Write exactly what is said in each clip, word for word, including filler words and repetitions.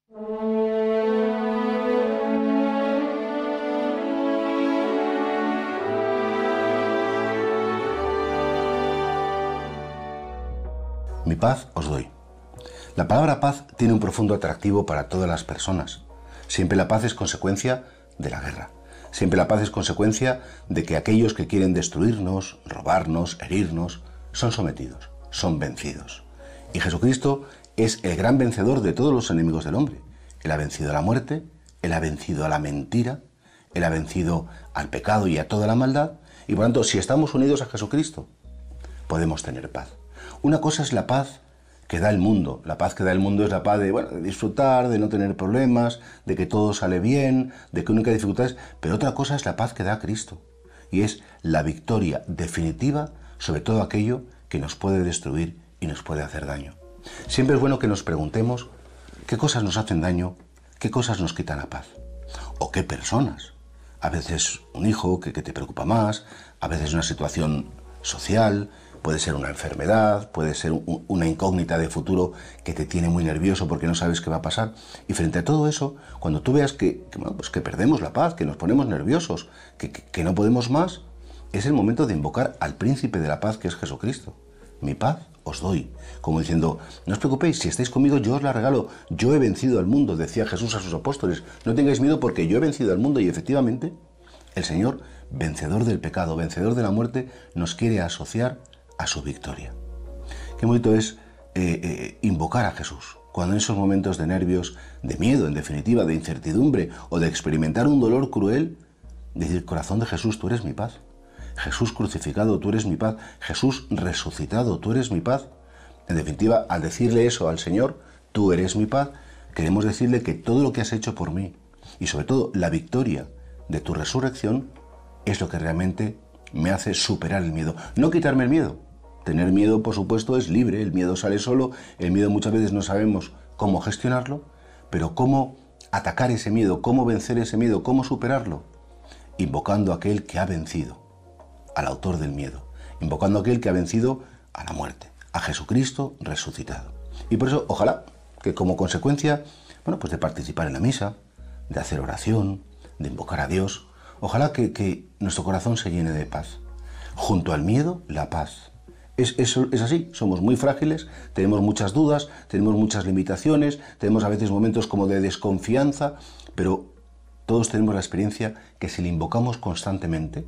Mi paz os doy. La palabra paz tiene un profundo atractivo para todas las personas. Siempre la paz es consecuencia de la guerra. Siempre la paz es consecuencia de que aquellos que quieren destruirnos, robarnos, herirnos, son sometidos, son vencidos. Y Jesucristo es el gran vencedor de todos los enemigos del hombre. Él ha vencido a la muerte, Él ha vencido a la mentira, Él ha vencido al pecado y a toda la maldad. Y por lo tanto, si estamos unidos a Jesucristo, podemos tener paz. Una cosa es la paz que da el mundo. La paz que da el mundo es la paz de, bueno, de disfrutar, de no tener problemas, de que todo sale bien, de que nunca hay dificultades. Pero otra cosa es la paz que da Cristo. Y es la victoria definitiva sobre todo aquello que nos puede destruir y nos puede hacer daño. Siempre es bueno que nos preguntemos qué cosas nos hacen daño, qué cosas nos quitan la paz. O qué personas. A veces un hijo que, que te preocupa más, a veces una situación social, puede ser una enfermedad, puede ser un, una incógnita de futuro que te tiene muy nervioso porque no sabes qué va a pasar. Y frente a todo eso, cuando tú veas que, que, bueno, pues que perdemos la paz, que nos ponemos nerviosos, que, que, que no podemos más, es el momento de invocar al príncipe de la paz, que es Jesucristo. Mi paz os doy. Como diciendo, no os preocupéis, si estáis conmigo yo os la regalo. Yo he vencido al mundo, decía Jesús a sus apóstoles. No tengáis miedo porque yo he vencido al mundo. Y efectivamente, el Señor, vencedor del pecado, vencedor de la muerte, nos quiere asociar a su victoria. Qué bonito es eh, eh, invocar a Jesús. Cuando en esos momentos de nervios, de miedo, en definitiva, de incertidumbre o de experimentar un dolor cruel, decir, corazón de Jesús, tú eres mi paz. Jesús crucificado, tú eres mi paz. Jesús resucitado, tú eres mi paz. En definitiva, al decirle eso al Señor, tú eres mi paz, queremos decirle que todo lo que has hecho por mí y sobre todo la victoria de tu resurrección es lo que realmente me hace superar el miedo. No quitarme el miedo. Tener miedo, por supuesto, es libre. El miedo sale solo. El miedo muchas veces no sabemos cómo gestionarlo, pero cómo atacar ese miedo, cómo vencer ese miedo, cómo superarlo. Invocando a aquel que ha vencido, al autor del miedo. Invocando a aquel que ha vencido a la muerte, a Jesucristo resucitado. Y por eso, ojalá que como consecuencia, bueno, pues de participar en la misa, de hacer oración, de invocar a Dios, ojalá que, que nuestro corazón se llene de paz. Junto al miedo, la paz. Es, es, es así, somos muy frágiles, tenemos muchas dudas, tenemos muchas limitaciones, tenemos a veces momentos como de desconfianza, pero todos tenemos la experiencia que si le invocamos constantemente,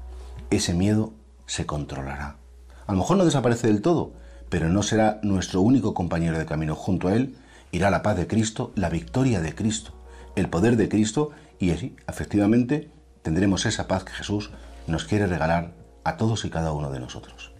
ese miedo se controlará. A lo mejor no desaparece del todo, pero no será nuestro único compañero de camino. Junto a él irá la paz de Cristo, la victoria de Cristo, el poder de Cristo, y así, efectivamente, tendremos esa paz que Jesús nos quiere regalar a todos y cada uno de nosotros.